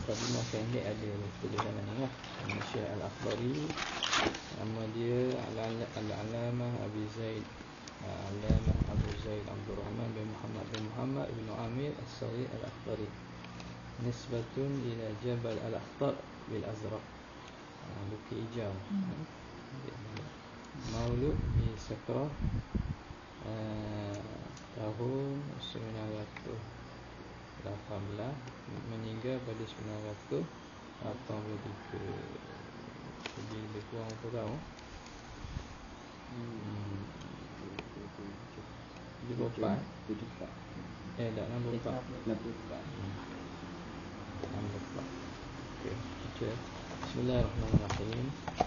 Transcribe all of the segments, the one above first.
mukadimah pendek ada tulisan ni lah. Syekh Al-Akhdari, nama dia Al-Alamah Abi Zaid, Alamah Abu Zaid Abdul Rahman bin Muhammad bin Amir As-Saghir Al-Akhdari, nisbatun ila Jabal Al-Akhtar bil Azraq, Bukit Hijau. Maulud di Sakrah tahun 1918, meninggal pada 1983. Jadi lebih kurang berapa tahun? Dia berapa? Tak, 64. 64. Okey, baca. Bismillahirrahmanirrahim.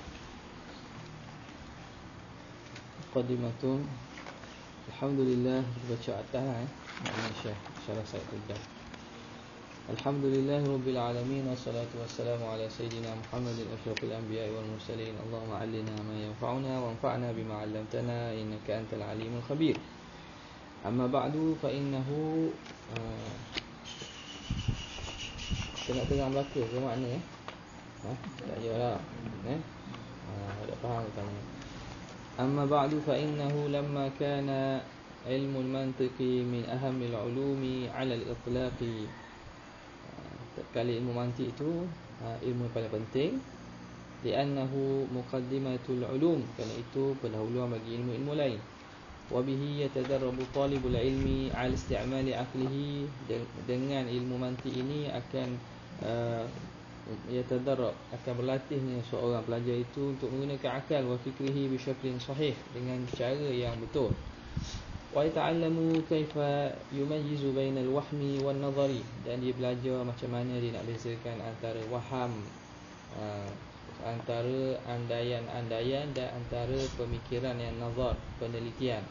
Muqaddimatun. Alhamdulillah, baca atas makna Syekh Syarah Said Quddah. Alhamdulillah Rabbil Alamin, wassalatu wassalamu ala Sayyidina Muhammadin asyrafil anbiya'i wal mursalin. Allahumma 'allimna ma yanfa'una wanfa'na bima 'allamtana innaka antal alimul khabir. Amma ba'du fa innahu kena pegang belaka ke makna tak yalah tak faham tanya. Amma ba'du fa innahu lamma kana ilmu al-mantiqi min ahamil ulumi 'ala al-itlaqi. Kali ilmu mantik itu ilmu yang paling penting, li'annahu muqaddimatul ulum, kerana itu pendahuluan bagi ilmu-ilmu lain. Wa bihi yatadarrabu talibul ilmi 'ala isti'mali 'aqlihi, dengan ilmu mantik ini akan yatadarrab, akan berlatihnya seorang pelajar itu untuk menggunakan akal, wa fikrihi bi syaklin sahih, dengan cara yang betul. Wa yata'allamu kaifa yumayyizu bainal wahmi wan nadhari, dan dia belajar macam mana dia nak bezakan antara waham, antara andaian-andaian, dan antara pemikiran yang nazar, penelitian.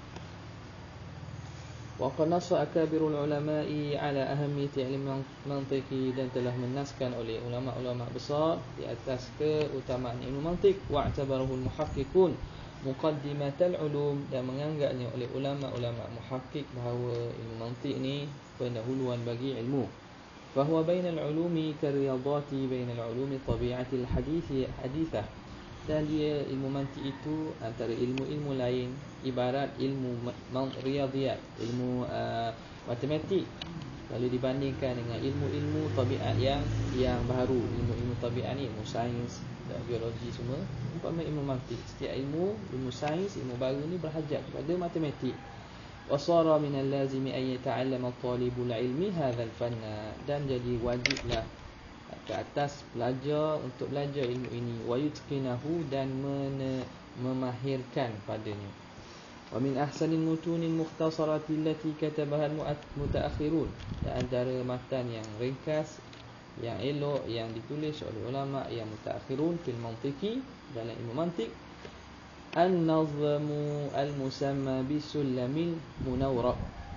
Wa qad nassa akabirul ulama'i ala ahammiyati ilmi mantiqi, dan telah menaskan oleh ulama-ulama besar di atas keutamaan ilmu mantik. Wa i'tabarahul muhaqqiqun muqaddimatal ulum, dan menganggapnya oleh ulama-ulama muhaqqiq bahawa ilmu mantik ni pendahuluan bagi ilmu. Fa huwa bainal ulumi kariyadati bainal ulumi tabi'atil hadithah, dan dia ilmu mantik itu antara ilmu-ilmu lain ibarat ilmu riyadhiyat, ilmu matematik, kalau dibandingkan dengan ilmu-ilmu tabiat yang baru. Ilmu-ilmu tabiat ni ilmu sains dan biologi semua, umpama ilmu mantik. Setiap ilmu sains, ilmu baru ni berhajat kepada matematik. Wasara minal lazimi an yata'allama talibul ilmi hadzal fanna, dan jadi wajiblah ke atas pelajar untuk belajar ilmu ini. Wa yutqinahu, dan memahirkan padanya. Wa min ahsanil mutunil mukhtasarati allati katabaha al-mutaakhirun, dan antara matan yang ringkas, yang elok, yang ditulis oleh ulama yang mutaakhirun fil mantiqi, dalam ilmu mantik, an-nazmu al-musamma bisullamil munawwar,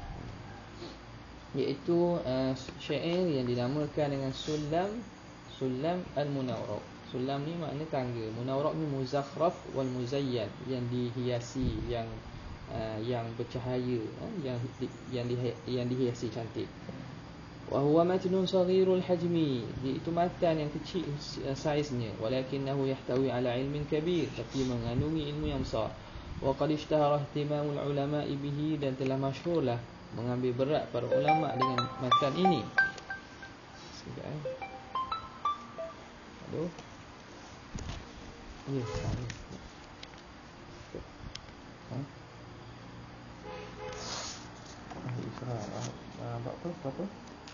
iaitu syair yang dinamakan dengan Sulam al-Munawwar. Sulam ni makna tangga, munawwar ni muzakhraf wal muzayyan, yang dihiasi, yang bercahaya, yang dihiasi cantik. Wa huwa matnun saghirul hajmi, iaitu matan yang kecil saiznya, walakinahu yahtawi ala ilmin kabir, tapi mengandungi ilmu yang besar. Wa qad ishtahara ihtimamul ulama'i bihi, dan telah masyhurlah mengambil berat para ulama dengan matan ini. Sekejap aduh. Ya, apa?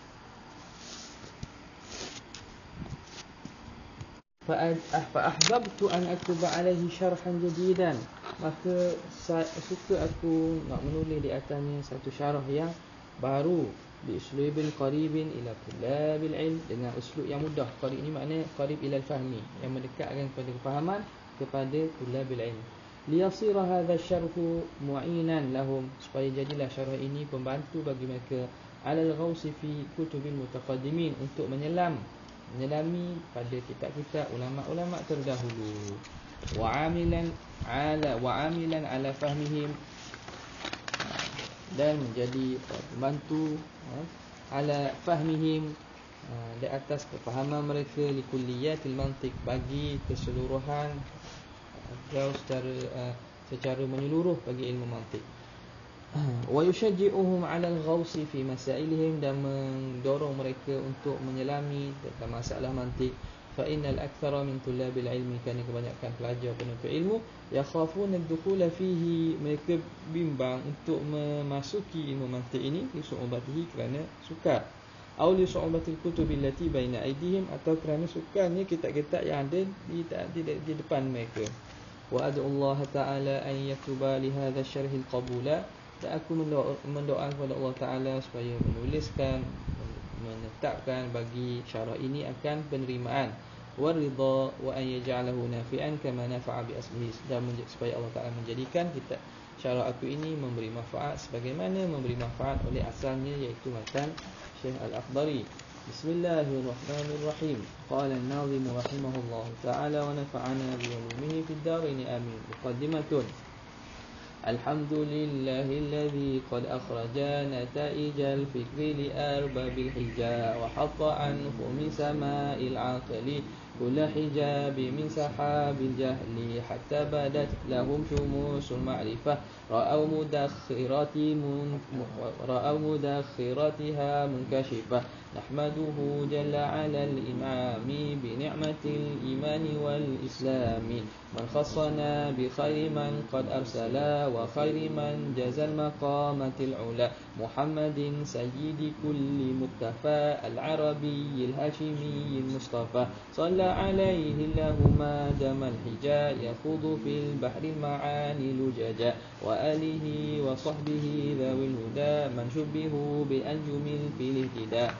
Fa'ahbabtu an aktuba alaihi syarhan jadidan, maka suka aku nak menulis di atasnya satu syarah yang baru, bi uslubin qaribin ila tullabil ilm, dengan uslub yang mudah. Qarib ni makna qarib ila al-fahmi, yang mendekatkan kepada kefahaman kepada tullabil ilm. Liyasira hadha syarhu mu'inan lahum, supaya jadilah syarah ini pembantu bagi mereka, alal ghausi fi kutubil mutaqaddimin, untuk menyelami pada kitab-kitab ulama-ulama terdahulu. Wa amilan ala fahmihim, dan menjadi pembantu ala fahmihim, di atas kefahaman mereka likulliyatil mantiq, bagi keseluruhan atau secara menyeluruh bagi ilmu mantiq. Wa yushajji'uhum 'ala al-ghawsi fi masailihim, dan mendorong mereka untuk menyelami tentang masalah mantiq. Fa innal aktsara min tullabil ilmi, kerana kebanyakan pelajar penuntut ilmu, yakhafuna ad-dukhula fihi, mereka bimbang untuk memasuki ilmu mantiq ini, li su'ubatihi, kerana sukar, atau li su'ubatil kutubi allati baina aydihim, atau kerana sukarnya kitab-kitab yang ada di depan mereka. Wa ad'u Allah ta'ala an yaktuba li hadha syarh al-qabula, dan aku mendoakan kepada Allah Ta'ala supaya menuliskan, menetapkan bagi syarah ini akan penerimaan, waridha, wa an yaj'alahu nafi'an kama nafa'a bi aslihi, dan supaya Allah Ta'ala menjadikan kita syarah aku ini memberi manfaat sebagaimana memberi manfaat oleh asalnya, iaitu matan Syekh Al-Akhdari. Bismillahirrahmanirrahim. Qala an-nazim rahimahullah ta'ala wa nafa'ana bi ulumihi fid darain amin. Muqaddimatun. Alhamdulillahilladzi qad akhraja nata'ijal fikri li arbabil hijab, wa hatta anhu min sama'il aqli kulla hijabi min sahabil jahli, hatta badat lahum syumusul ma'rifah ra'aw mudakhiratiha munkashifah. Nahmaduhu jalla 'alal imami bi ni'matil imani wal islami, man khassana bi khairi man qad arsala, wa khairi man jazal maqamatil ula, Muhammadin sayyidi kulli muktafa, al-arabiyyil hashimiyyil mustafa, salla alaihi Allahumma damal hija, yakhudu fil bahri ma'ani lujaja, wa alihi wa sahbihi dhawil huda, man syubbihu bi anjumil fil ihtida.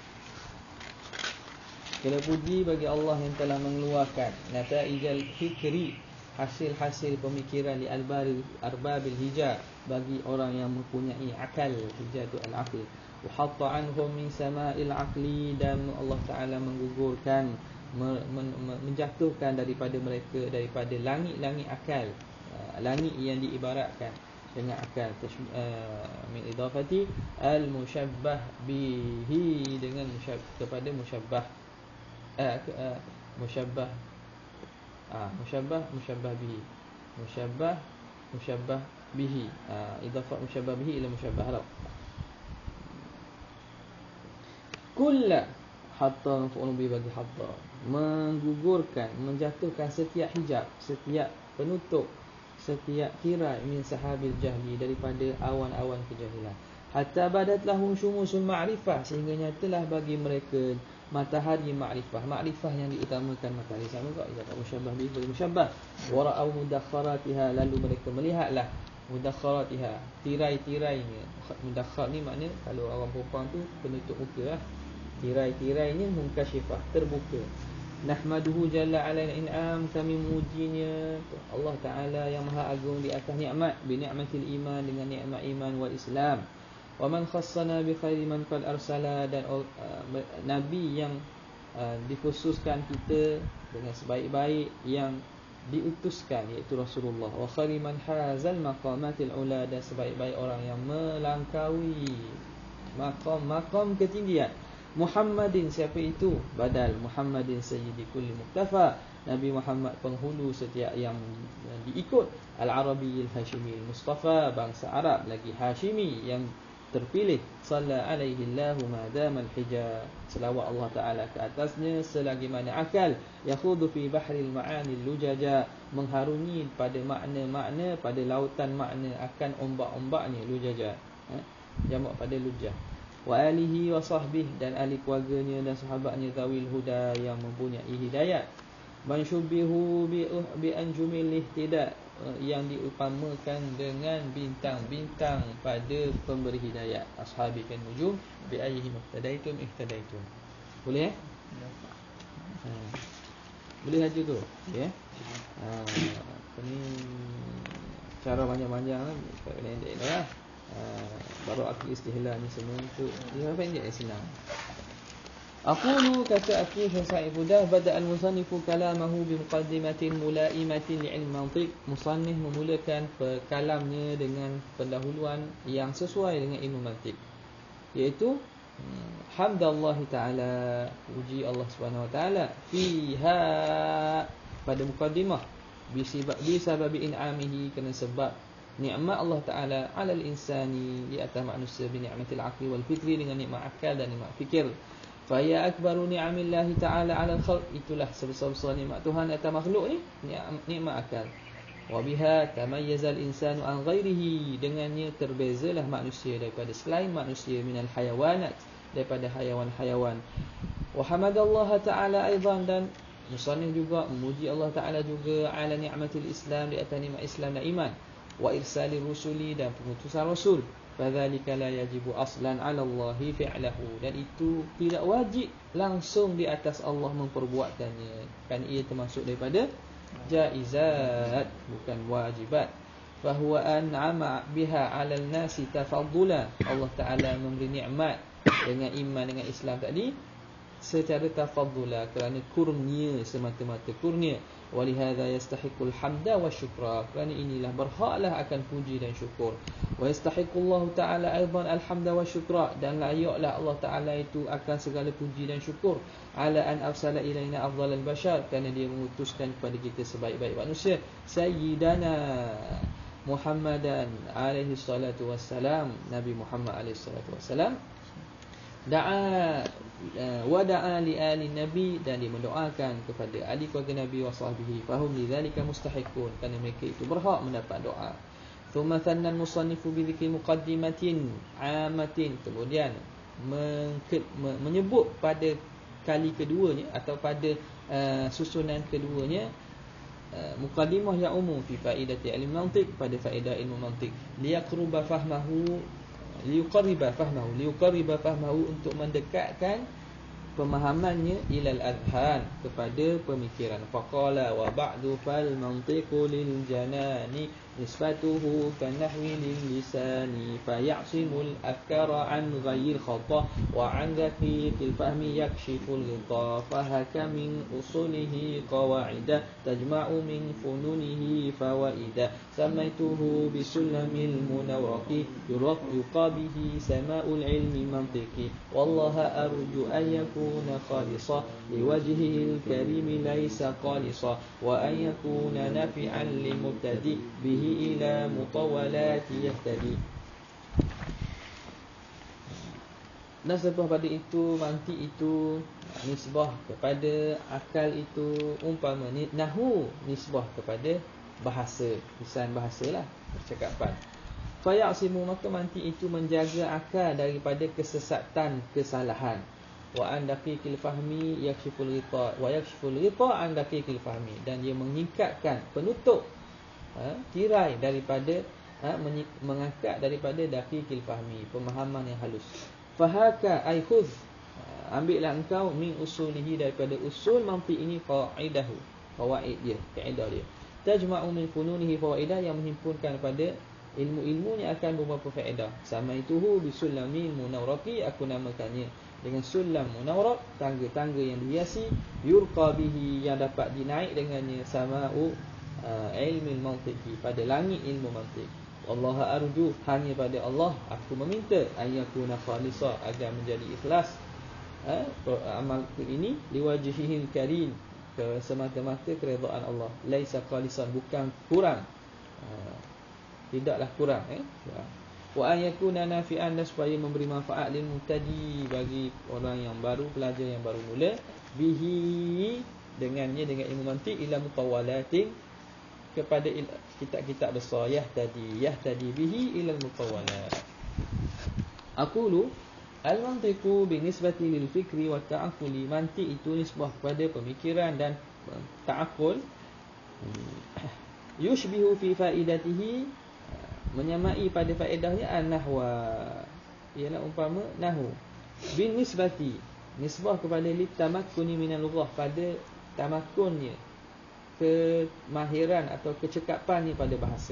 Segala puji bagi Allah yang telah mengeluarkan nata'ijal fikri, hasil-hasil pemikiran li arbabil hija, bagi orang yang mempunyai akal. Hija itu al-aql. Wa hatta anhum min sama'il aqli, dan Allah Ta'ala menggugurkan, menjatuhkan daripada mereka, daripada langit-langit akal. Langit yang diibaratkan dengan akal, min idafati al-musyabbah bihi, dengan kepada musyabbah, musyabbah bihi, musyabbah bihi, idafah musyabbah bihi ila musyabbah harap. Kulla, hatta maf'ul bihi, bagi hatta, menggugurkan, menjatuhkan setiap hijab, setiap penutup, setiap tirai min sahabil jahli, daripada awan-awan kejahilan. Hatta badat lahum syumusul ma'rifah, sehingga nyatalah bagi mereka matahari ma'rifah. Ma'rifah yang diutamakan matahari, sama kok idafah musyabbah bihi bagi musyabbah. Wa ra'aw mudakharatiha, lalu mereka melihatlah mudakharatiha, tirai-tirainya. Mudakhar ni makna kalau orang perempuan tu penutup muka lah. Tirai-tirainya munkashifah, terbuka. Nahmaduhu jalla ala in'am, kami memujinya Allah Ta'ala yang maha agung di atas nikmat, bi ni'matil iman, dengan nikmat iman wal Islam. Wa man khassana bi khairi man qad arsala, dan nabi yang dikhususkan kita dengan sebaik-baik yang diutuskan, iaitu Rasulullah. Wa khairi man hazal maqamatil ula, dan sebaik-baik orang yang melangkaui maqam ketinggian. Muhammadin, siapa itu? Badal Muhammadin sayyidi kulli muktafa, Nabi Muhammad penghulu setiap yang diikut. Al-Arabiyyil Hashimiyil Mustafa, bangsa Arab lagi Hashimi yang terpilih. Salla alaihi Allahumma damal hija, selawat Allah Ta'ala ke atasnya selagi mana akal. Yakhudu fi bahril ma'anil lujaja, mengharungi pada makna-makna, pada lautan makna akan ombak-ombaknya. Lujaja jamak pada lujah. Wa alihi wa sahbihi, dan ahli keluarganya dan sahabatnya zawil huda, yang mempunyai hidayat. Man syubbihu bi anjumil ihtida, yang diupamakan dengan bintang-bintang pada pemberi hidayat. Ashabi kan nujum bi ayyihi muhtadaitum ihtadaitum. Boleh boleh aja tu, ya. Ini cara panjang-panjang lah, pendek lah. Baru aku istihlah ni semua tu dia pendek senang. Aqulu, kata aku Syekh Budah, bada al-musannifu kalamahu bi muqaddimatin mulaimatin li'ilm mantiq. Musannif memulakan kalamnya dengan pendahuluan yang sesuai dengan ilmu mantiq, iaitu hamdallahi ta'ala, puji Allah Subhanahu wa taala, fiha, pada mukadimah, bisababi in'amihi, kerana sebab nikmat Allah taala alal insani, di atas manusia, bi ni'matil aqli wal fitri, dengan nikmat akal dan nikmat fikir. Fa ya akbaru ni'amillahi ta'ala 'alal khalq, itulah sebesar-besar nikmat Tuhan atas makhluk ni, nikmat akal. Wa biha tamayyazal insanu an ghairihi, dengannya terbezalah manusia daripada selain manusia, minal hayawanat, daripada hayawan-hayawan. Wa hamadallaha ta'ala aidan, dan musannif juga memuji Allah taala juga, ala ni'matil Islam, di atas nikmat Islam dan iman, wa irsalir rusuli, dan pengutusan rasul. Fadzalika la yajibu aslan 'ala Allahi fi'lahu, dan itu tidak wajib langsung di atas Allah memperbuatkannya, kan ia termasuk daripada jaizat, bukan wajibat. Fahuwa an'ama biha 'alal nasi tafaddula, Allah taala memberi nikmat dengan iman dengan Islam tadi secara tafaddula, kerana kurnia, semata-mata kurnia. Walihadza yastahiqul hamda wasyukra, kerana inilah berhaklah akan puji dan syukur. Wa yastahiqullahu ta'ala aidan alhamda wasyukra, dan layaklah Allah taala itu akan segala puji dan syukur, ala an arsala ilaina afdalal bashar, kerana dia mengutuskan kepada kita sebaik-baik manusia, sayyidana Muhammadan alaihi salatu wassalam, Nabi Muhammad alaihi salatu wassalam. Wa da'a li ali nabi, dan dia mendoakan kepada ahli keluarga Nabi wa sahbihi, fahum lidzalika mustahiqun, kerana mereka itu berhak mendapat doa. Thumma thanna al-musannifu bi dzikri muqaddimatin 'amatin, kemudian menyebut pada kali keduanya, atau pada susunan keduanya, muqaddimah yang umum, fi faidati ilmu mantiq, pada faedah ilmu mantiq, liyaqruba fahmahu, liyuqarriba fahmahu, untuk mendekatkan pemahamannya, ilal adhan, kepada pemikiran. Faqala wa ba'du fal mantiqu lil janani, nisbatuhu kan nahwi lil lisani, faya'simul afkara an ghayyil khata, wa an dhaqiqil fahmi yakshiful ghita, fahaka min usulihi qawa'ida, tajma'u min fununihi fawaida, samaituhu bisulamil munawraqi, yuqabihi sama'ul ilmi mantiqi, wallaha arju an yakuna khalisa liwajhihil karimi laysa qalisa, wa an yakuna nafi'an limubtadi bihi ila mutawalati yahtadi. Nasabah pada itu, mantik itu, nisbah kepada akal itu, umpama nahu nisbah kepada bahasa, lisan bahasalah, percakapan. Fayasimu, maka mantik itu menjaga akal daripada kesesatan, kesalahan. Wa an daqiqil fahmi yakshiful ghita, wa yakshiful ghita an daqiqil fahmi, dan dia mengikatkan, penutup, tirai daripada, mengangkat daripada daqiqil fahmi, pemahaman yang halus. Fahaka ay khudh, ambillah engkau, min usulihi, daripada usul mantiq ini, qaidahu, fawaid dia, kaedah dia, tajma'u min fununihi fawaidah, yang menghimpunkan pada ilmu-ilmunya akan beberapa faedah. Samaituhu bisulamil munawraqi, aku namakannya dengan sulam munawraq, tangga-tangga yang dihiasi, yurqa bihi, yang dapat dinaik dengannya, sama'u ilmu mantiqi, pada langit ilmu mantiq. Wallaha arju, hanya pada Allah aku meminta, ayyakuna khalisa, agar menjadi ikhlas amal ini, liwajhihil karim, ke semata-mata keredaan Allah, laisa khalisan, bukan kurang, tidaklah kurang, wa ayyakuna nafi'an, dan supaya memberi manfaat lil mubtadi, bagi orang yang baru, pelajar yang baru mula, bihi, dengannya, dengan ilmu mantiq, ila mutawalatin, kepada kitab-kitab besar, yahtadi bihi ila al-mutawalat. Aqulu al-mantiqu binisbati lil fikri wa ta'aqquli, mantiq itu nisbah kepada pemikiran dan ta'aqqul, yushbihu fi faidatihi, menyamai pada faedahnya, an-nahwa, ialah umpama nahu, binisbati, nisbah kepada litamakkuni minal lughah, pada tamakkunnya, kemahiran atau kecekapannya pada bahasa,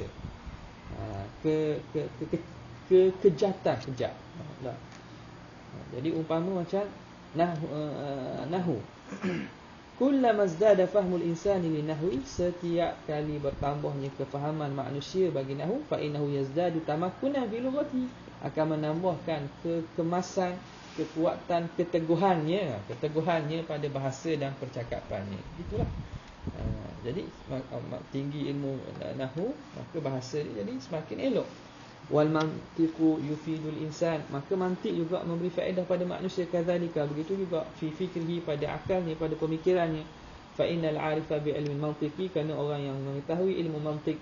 kejatan, kejap. Jadi umpama macam nahu, kullama zdada fahmul insani li nahwi, setiap kali bertambahnya kefahaman manusia bagi nahu, fa innahu yazdadu tamakkunan fi lughati, akan menambahkan kekemasan kekuatan keteguhannya pada bahasa dan percakapannya. Itulah. Jadi tinggi ilmu nahwu, maka bahasa dia jadi semakin elok. Wal mantiqu yufidul insan, maka mantik juga memberi faedah pada manusia. Kadzalika, begitu juga fi fikrihi, pada akalnya, pada pemikirannya. Fa innal 'arifa bi ilmi mantiqi, kerana orang yang mengetahui ilmu mantik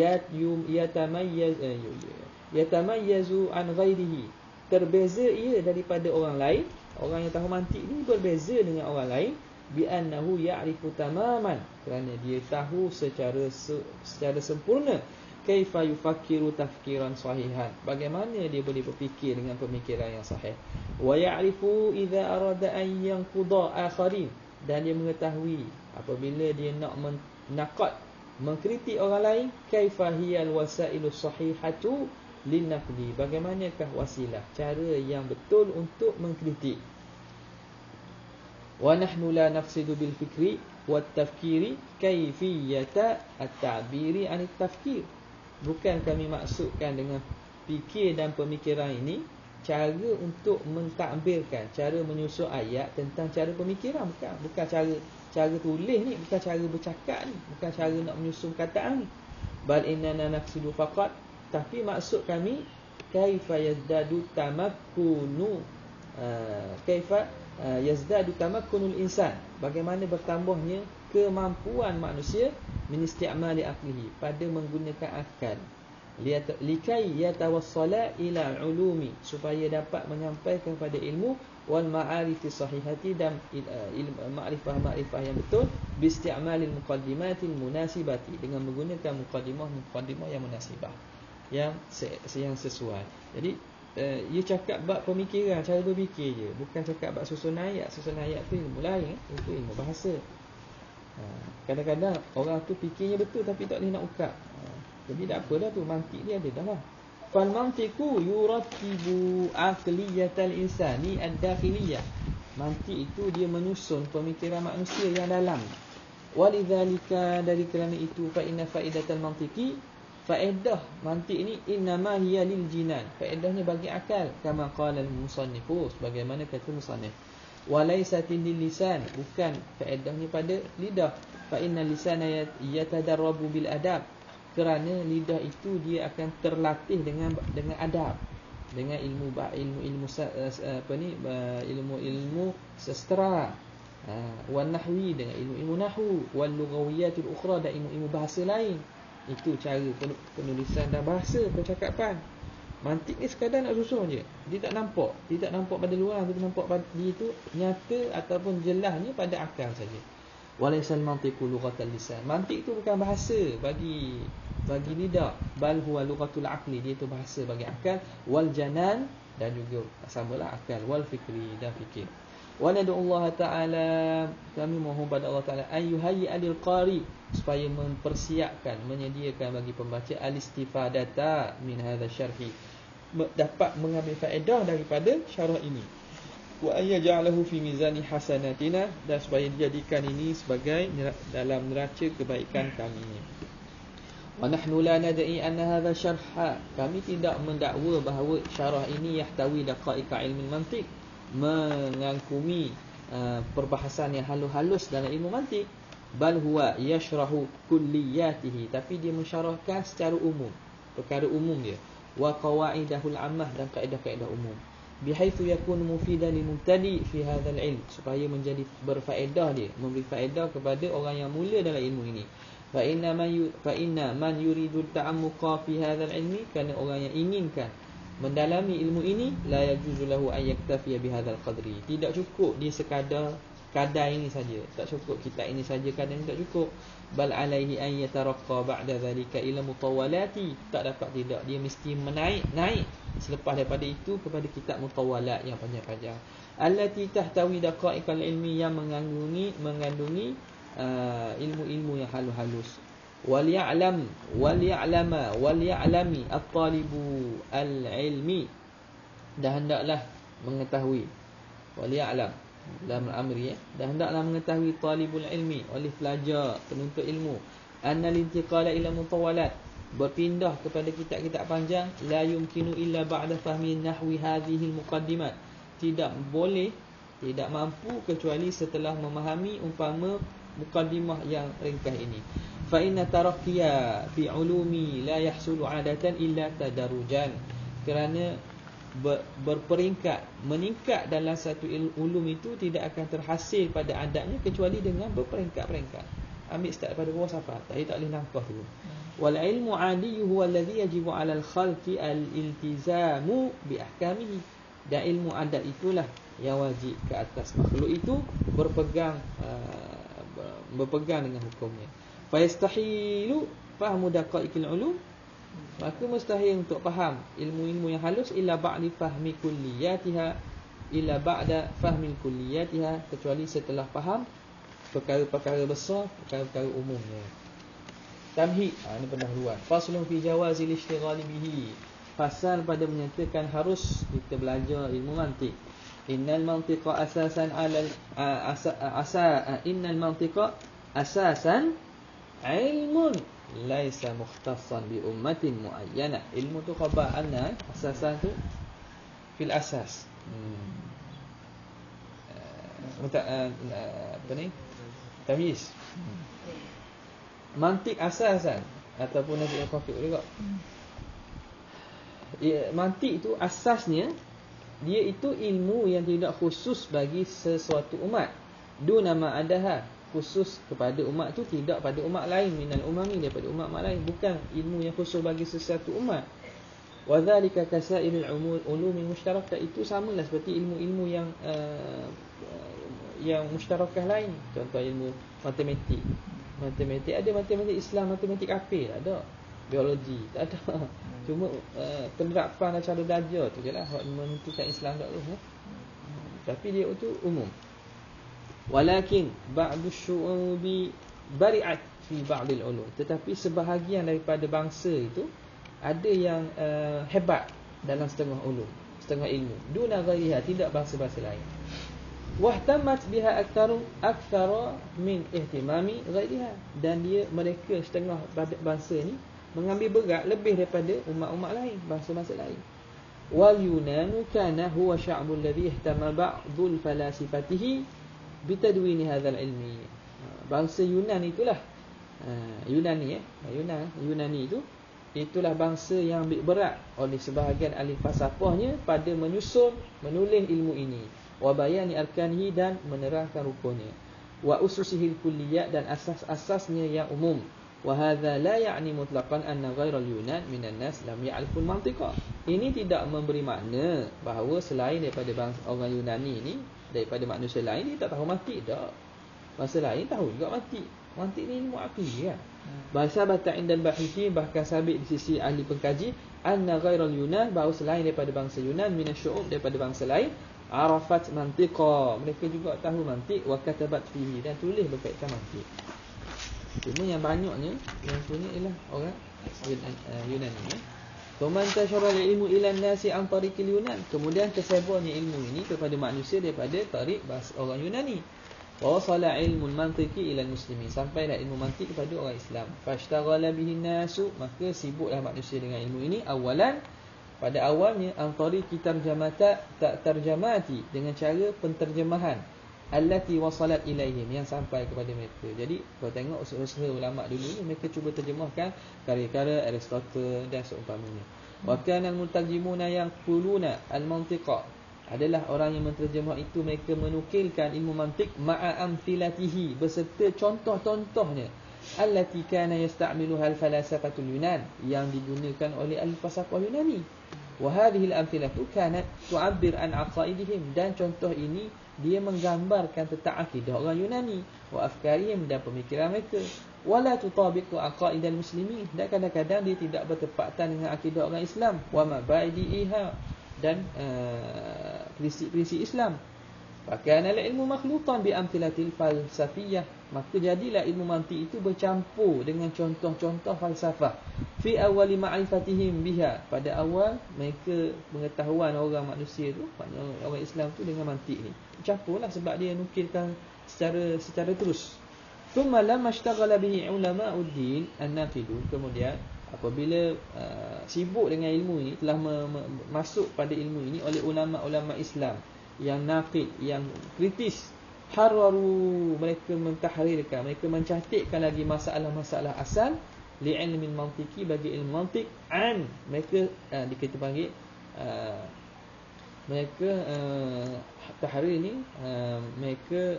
yatamayyazu an ghairihi, terbeza ia daripada orang lain. Orang yang tahu mantik ni berbeza dengan orang lain, bi annahu ya'rifu tamaman, kerana dia tahu secara sempurna kaifa yufakkiru tafkiran sahihan, bagaimana dia boleh berfikir dengan pemikiran yang sahih. Wa ya'rifu idza arada an yanquda akharin, dan dia mengetahui apabila dia nak menaqad, mengkritik orang lain, kaifa hiyal wasailu sahihatu linnaqdi, bagaimanakah wasilah, cara yang betul untuk mengkritik. Wa nahnu la naqsidu bil fikri wat tafkiri kaifiyata at-ta'biri 'an at-tafkir, bukan kami maksudkan dengan fikir dan pemikiran ini cara untuk mentakbirkan, cara menyusun ayat tentang cara pemikiran, bukan cara tulis ni, bukan cara bercakap ni, bukan cara nak menyusun kataan ni. Bal innana naqsidu faqat, tapi maksud kami kaifa yazdadu tamakkunu yazdadu tamakkunul insan, bagaimana bertambahnya kemampuan manusia min isti'mali aqlihi, pada menggunakan akal, likai yatawassala ila ulumi, supaya dapat menyampaikan pada ilmu, wal ma'arifi sahihati, dan ma'rifah yang betul, bi isti'malil muqaddimatil munasibati, dengan menggunakan muqaddimah yang munasibah, yang sesuai. Jadi ia cakap bab pemikiran, cara berfikir je, bukan cakap bab susun ayat. Susun ayat tu ilmu lain, itu ilmu bahasa. Kadang-kadang orang tu fikirnya betul tapi tak boleh nak ukap. Jadi tak apa dah tu, mantik dia ada dah lah. Fal mantiqu yurattibu aqliyatal insani ad-dakhiliyah, mantik itu dia menyusun pemikiran manusia yang dalam. Walidzalika, dari kerana itu, fa inna faidatal mantiqi, faedah mantik ni innama hiya lil jinan, faedahnya bagi akal, kama qala al-musannifu, sebagaimana kata musannif. Walaisatil lisan, bukan faedahnya pada lidah. Fa innal lisana yatadarrabu bil adab, kerana lidah itu dia akan terlatih dengan adab, dengan ilmu sastra, wan nahwi, dengan ilmu nahwu, wal lughawiyatul ukhra, dan ilmu bahasa lain. Itu cara penulisan dan bahasa percakapan. Mantik ni sekadar nak susun je, dia tak nampak pada luar, dia nampak pada dia itu nyata ataupun jelasnya pada akal saja. Walaisal mantiqu lughatal lisan, mantik itu bukan bahasa bagi lidah, bal huwa lughatul aqli, dia itu bahasa bagi akal, wal janan, dan juga samalah akal, wal fikri, dan fikir. Wa nad'ullaha ta'ala, kami mohon pada Allah Ta'ala, ayyuhayyi alil qari, supaya mempersiapkan, menyediakan bagi pembaca al-istifadata min hadha syarhi, dapat mengambil faedah daripada syarah ini. Wa ayyaj'alahu fi mizani hasanatina, dan supaya dijadikan ini sebagai dalam neraca kebaikan kami. Wa nahnu la nad'i anna hadha syarha, kami tidak mendakwa bahawa syarah ini yahtawi daqa'iqa ilmi mantiq, mengangkumi perbahasan yang halus-halus dalam ilmu mantiq. Bal huwa yashrahu kulliyatihi, tapi dia mensyarahkan secara umum, perkara umum dia, wa qawaidahul ammah, dan kaedah-kaedah umum, bihaitsu yakunu mufidan lil mubtadi fi hadzal ilm, supaya menjadi berfaedah, dia memberi faedah kepada orang yang mula dalam ilmu ini. Fa inna man yuridu ta'ammuqa fi hadzal ilmi, kerana orang yang inginkan mendalami ilmu ini, la yajuzu lahu an yaktafiya bi hadzal qadri, tidak cukup dia sekadar kadar ini saja, tak cukup kitab ini saja, kadar ini tak cukup. Bal alaihi an yataraqqa ba'da zalika ila mutawalati, tak dapat, tidak, dia mesti naik selepas daripada itu kepada kitab mutawalat yang panjang-panjang, allati tahtawi daqa'iqal ilmi, yang mengandungi ilmu-ilmu yang halus-halus. Wal ya'lami at-talibu al-ilmi, dan hendaklah mengetahui, wal ya'lam dalam amri, dan hendaklah mengetahui talibul ilmi, oleh pelajar, penuntut ilmu, anna lintiqala ila mutawalat, berpindah kepada kitab-kitab panjang, la yumkinu illa ba'da fahmi nahwi hadhihi al-muqaddimat, tidak boleh, tidak mampu kecuali setelah memahami umpama mukaddimah yang ringkas ini. Fa inna tarakkiya fi ulumi la yahsulu 'adatan illa tadarujan. Kerana berperingkat, meningkat dalam satu ulum itu tidak akan terhasil pada adatnya kecuali dengan berperingkat-peringkat. Ambil start pada bawah safar, tak boleh nangkah dulu. Wal ilmu 'adiyyu huwa alladhi yajibu 'ala al-khalqi al-iltizamu bi ahkamihi. Dan ilmu adat itulah yang wajib ke atas makhluk itu berpegang dengan hukumnya. Fa yastahilu fahmu daqaiqil ulum, maka mustahil untuk faham ilmu-ilmu yang halus illa ba'da fahmi kulliyatiha, illa ba'da fahmi kulliyatiha, kecuali setelah faham perkara-perkara besar, perkara-perkara umumnya. Tamhid, ini pendahuluan. Faslun fi jawazil ishtighal bihi. Fasal pada menyatakan harus kita belajar ilmu mantiq. Innal mantiqa asasan 'ala innal mantiqa asasan ilmun laisa mukhtassan bi ummatin muayyana. Ilmu tu khabar anna, asasan tu fil asas. Apa ni? Tamyiz. Mantik asasan ataupun nabi al-qafiq juga. Mantik itu asasnya dia itu ilmu yang tidak khusus bagi sesuatu umat. Duna ma adaha, khusus kepada umat tu, tidak pada umat lain, minal umami, daripada umat lain. Bukan ilmu yang khusus bagi sesuatu umat. Wa dzalika kasairil ulumi mushtarakah, itu samalah seperti ilmu-ilmu yang mushtarakah lain. Contoh ilmu matematik. Matematik ada matematik Islam, matematik kafir ada. Biologi tak ada. Cuma penerapan cara belajar tu jelah hak menentukan Islam tak tu. Tapi dia itu umum. Walakin ba'du syu'ubi bari'at fi ba'dil ulum. Tetapi sebahagian daripada bangsa itu ada yang hebat dalam setengah ulum, setengah ilmu. Duna ghairiha, tidak bangsa-bangsa lain. Wahtamat biha aktsara min ihtimami ghairiha. Dan mereka setengah bangsa ni mengambil berat lebih daripada umat-umat lain, bangsa-bangsa lain. Wal Yunanu kana huwa sya'bul ladhi ihtama ba'dul falasifatihi bitadwini hadzal ilmi. Bangsa Yunan itulah Yunani itulah bangsa yang ambil berat oleh sebahagian ahli falsafahnya pada menulis ilmu ini, wa bayani arkanihi, dan menerangkan rukunnya, wa ususihil kulliyat, dan asas-asasnya yang umum. Wa hadza la ya'ni mutlaqan anna ghairal Yunan minan nas lam ya'riful mantiqa. Ini tidak memberi makna bahawa selain daripada bangsa orang Yunani ni, daripada manusia lain, dia tak tahu mantik tak. Bangsa lain tahu juga mantik. Mantik ni ilmu aqliyah. Bahasa bata indal bahisi, bahkan sabit di sisi ahli pengkaji, anna ghairal Yunan, bahawa selain daripada bangsa Yunan, minasyu'ub, daripada bangsa lain, arafat mantiqa, mereka juga tahu mantik, wa katabat fihi, dan tulis berkaitan mantik. Cuma yang banyaknya yang punya ialah orang Yunani. Kemudian tasyara ilmu ila nasi an tariqil Yunan, kemudian tersebarnya ilmu ini kepada manusia daripada tarik orang Yunani. Wa wasala ilmu mantiqi ila muslimin, sampailah ilmu mantik kepada orang Islam. Fashtaghala bihi nasu, maka sibuklah manusia dengan ilmu ini. Awalan, pada awalnya, an tariqi tarjamati, dengan cara penterjemahan, allati wasalat ilaihim, yang sampai kepada mereka. Jadi kau tengok usaha ulama dulu ni, mereka cuba terjemahkan karya-karya Aristotle dan seumpamanya. Wa kana al-mutarjimuna yaquluna al-mantiqa, adalah orang yang menterjemah itu, mereka menukilkan ilmu mantik ma'a amthilatihi, beserta contoh-contohnya, allati kana yasta'miluha al-falasafatul Yunan, yang digunakan oleh al-falsafah Yunani. Wa hadhihi al-amthilatu kanat tu'abbir an aqaidihim, dan contoh ini dia menggambarkan tentang akidah orang Yunani, wa afkarihim, dan pemikiran mereka. Wala tutabiqu aqaidal muslimin, dan kadang-kadang dia tidak bertepatan dengan akidah orang Islam, wa mabaidiha, dan prinsip-prinsip Islam. Fakana al-ilmu makhlutan bi amthilatil falsafiyah, maka jadilah ilmu mantik itu bercampur dengan contoh-contoh falsafah. Fi awali ma'rifatihim biha, pada awal mereka pengetahuan orang manusia tu, orang Islam tu dengan mantik ni campurlah, sebab dia nukilkan secara terus. Thumma lamma ishtaghala bihi ulama'uddin an-naqidun, kemudian apabila sibuk dengan ilmu ini, telah masuk pada ilmu ini oleh ulama-ulama Islam yang naqid, yang kritis. Hararu, mereka mentahrirkan, mereka mencantikkan lagi masalah-masalah asal li ilmi mantiki, bagi ilmu mantik, an mereka kita panggil mereka tahrir ni mereka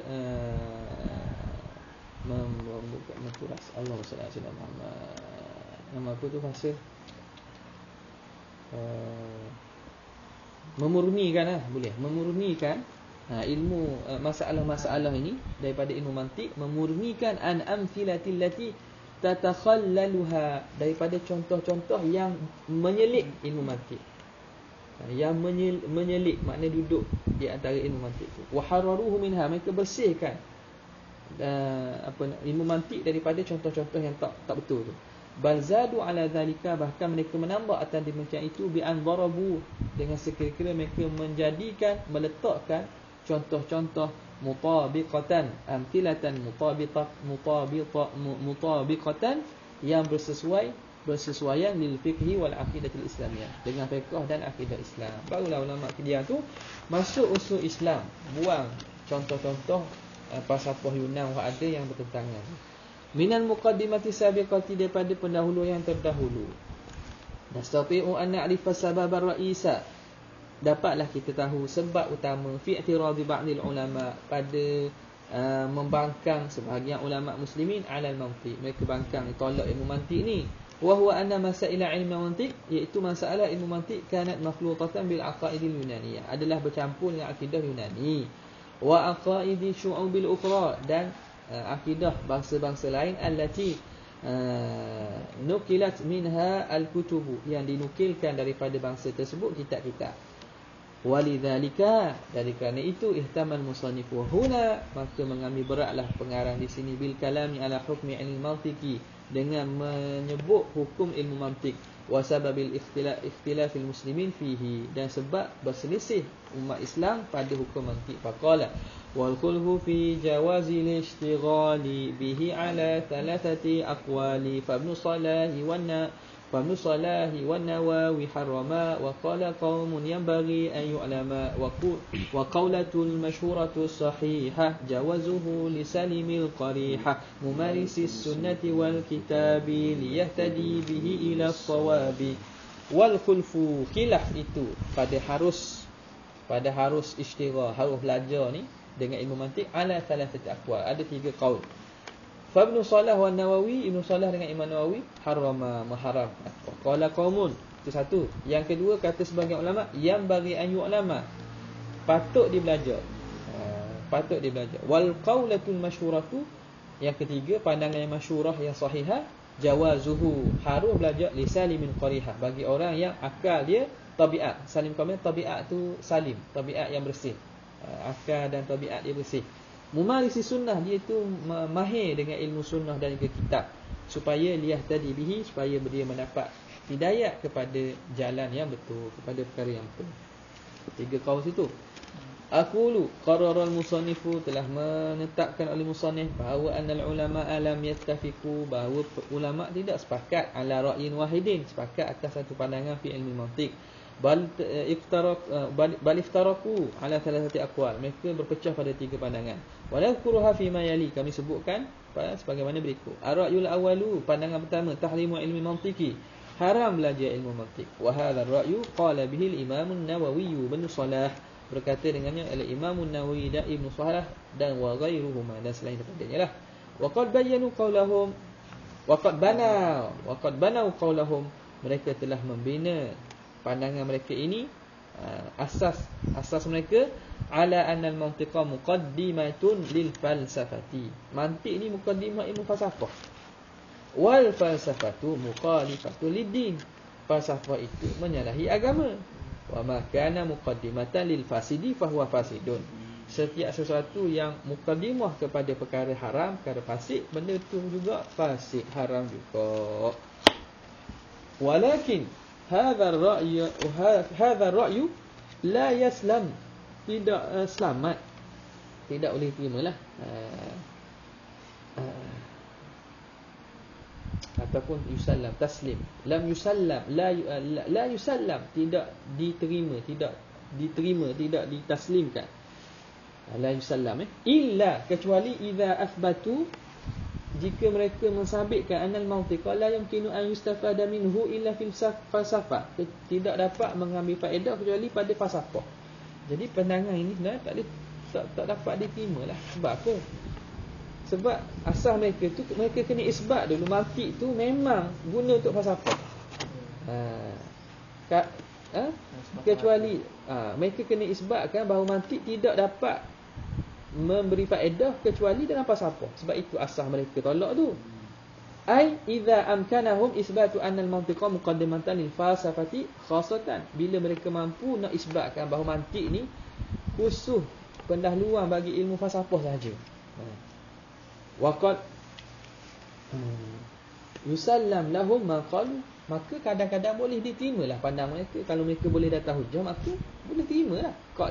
memkuras Allah SWT nama apa tu bahasa memurnikan lah, boleh memurnikan ilmu masalah-masalah ini daripada ilmu mantik, memurnikan an amthilatil lati tatakhallaluha, daripada contoh-contoh yang menyelit ilmu mantik, yang menyelit makna duduk di antara ilmu mantik tu. Wa hararuhu minha, mereka bersihkan ilmu mantik daripada contoh-contoh yang tak betul tu. Bal zadu ala zalika, bahkan mereka menambah atas demikian itu, bi an darabu, dengan sekira-kira mereka menjadikan, meletakkan contoh-contoh mutabiqatan, amthilatan mutabiqatan, yang bersesuaian lil fiqhi wal aqidatul islamiyah, dengan fiqh dan akidah Islam. Barulah ulama dia tu masuk usul Islam, buang contoh-contoh falsafah Yunan yang ada yang bertentangan. Minal muqaddimati sabiqati, daripada pendahulu yang terdahulu. Nastati'u an na'rifa sabab ar-ra'isa, dapatlah kita tahu sebab utama fi i'tiradi ba'dil ulama, pada membangkang sebahagian ulama muslimin alal mantiq, mereka bangkang tolak ilmu mantiq ni. Wa huwa anna masaila ilmu mantiq, iaitu masalah ilmu mantiq kanat makhlutatan bil aqaidil yunaniyah, adalah bercampur dengan akidah Yunani, wa aqaidi syu'ubil ukhra, dan akidah bangsa-bangsa lain, allati nukilat minha al-kutubu, yang dinukilkan daripada bangsa tersebut kitab-kitab. Walidzalika, dari kerana itu, ihtamal musannifu huna, maka mengambil beratlah pengarang di sini bil kalami ala hukmi ilmi mantiki, dengan menyebut hukum ilmu mantik, wa sababil ikhtilafil muslimin fihi, dan sebab berselisih umat Islam pada hukum mantik. Faqala wal khulfu fi jawazil ishtighali bihi ala thalathati aqwali, fabnu salahi wan nawawi harrama, wa qala qaumun yanbaghi an yu'lama, wa qawlatul mashhuratu sahihah jawazuhu li salimil qarihah mumarisis sunnati wal kitabi liyahtadi bihi ila sawabi. Wal khulfu, khilaf itu pada harus ishtighal, harus belajar ni dengan ilmu mantik, ala thalathati aqwal, ada 3 qaul. Fabnu Salah wa Nawawi, Ibnu Salah dengan Imam Nawawi harrama, mengharam. Qala qaumun, itu satu. Yang kedua, kata sebagian ulama, yang bagi an yu'lama, patut dibelajar. Patut dibelajar. Wal qaulatul masyhuratu, yang ketiga, pandangan yang masyhurah yang sahihah, jawazuhu, harus belajar li salimin qarihah, bagi orang yang akal dia tabiat. Salim qamil, tabiat tu salim, tabiat yang bersih. Akal dan tabiat dia bersih. Mumarisi sunnah, dia itu mahir dengan ilmu sunnah dan juga kitab, supaya liyahtadi bihi, supaya dia mendapat hidayah kepada jalan yang betul, kepada perkara yang betul. 3 kaul situ. Aqulu qarara al-musannifu, telah menetapkan oleh musannif bahawa annal ulama alam yattafiqu, bahawa ulama tidak sepakat ala ra'yin wahidin, sepakat atas satu pandangan fi ilmi mantiq. Bal iftaraku ala thalathati aqwal, mereka berpecah pada 3 pandangan. Wala kuruha fi ma yali, kami sebutkan sebagaimana berikut. Ar-ra'yul awwalu, pandangan pertama, tahrimu ilmi mantiki, haram belajar ilmu mantik. Wa hadha ar-ra'yu qala bihi al-Imam an-Nawawi bin Salah, berkata dengannya oleh Imam an-Nawawi dan Ibnu Salah dan wa ghairuhuma, dan selain daripadanya lah. Wa qad bayyanu qawlahum wa qad banau qawlahum, mereka telah membina pandangan mereka ini, asas mereka ala anna al-mantiqa muqaddimatun lil falsafati, mantik ni muqaddimah ilmu falsafah, wal falsafatu mukhalifatu lid-din, falsafah itu menyalahi agama, wa ma kana muqaddimatan lil fasidi fahuwa fasidun, setiap sesuatu yang muqaddimah kepada perkara haram, perkara fasik, benda itu juga fasik, haram juga. Walakin hadha ar-ra'yu la yaslam, tidak selamat, tidak boleh terimalah, ataupun yusallam, taslim, lam yusallam, la yusallam, tidak diterima, tidak diterima, tidak ditaslimkan. La yusallam illa kecuali idza athbatu, jika mereka mensabitkan anal mantiqa la yumkinu an yustafada minhu illa fil falsafah, tidak dapat mengambil faedah kecuali pada falsafah. Jadi pandangan ini sebenarnya tak dapat diterima lah. Sebab apa? Sebab asal mereka tu, mereka kena isbat dulu mantik tu memang guna untuk falsafah. Kecuali mereka kena isbatkan bahawa mantik tidak dapat memberi faedah kecuali dalam falsafah. Sebab itu asal mereka tolak tu. Ai idza amkanahum isbatu anna al-mantiqa muqaddimatan lil falsafati khassatan, bila mereka mampu nak isbatkan bahawa mantik ni khusus pendahuluan bagi ilmu falsafah saja. Waqad yusallam lahum ma qalu, maka kadang-kadang boleh diterimalah pandang mereka. Kalau mereka boleh datang hujah, maka boleh terimalah. Qad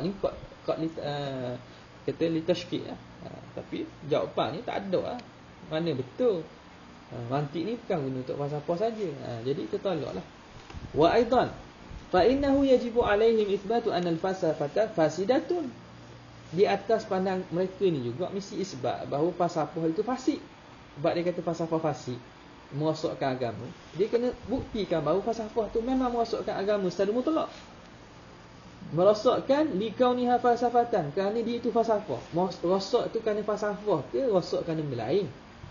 kata li tashkik lah. Tapi jawapan ni tak ada lah. Mana betul? Mantik ni bukan guna untuk falsafah saja. Jadi kita tolaklah. Wa aidan fa innahu yajibu alaihim itsbatu anna al-falsafata fasidatun. Di atas pandang mereka ni juga mesti isbat bahawa falsafah itu fasik. Sebab dia kata falsafah fasik, merosakkan agama. Dia kena buktikan bahawa falsafah tu memang merosakkan agama secara mutlak. Merosakkan likauniha falsafatan, kerana dia itu falsafah. Rosak tu kerana falsafah ke rosak kerana benda lain?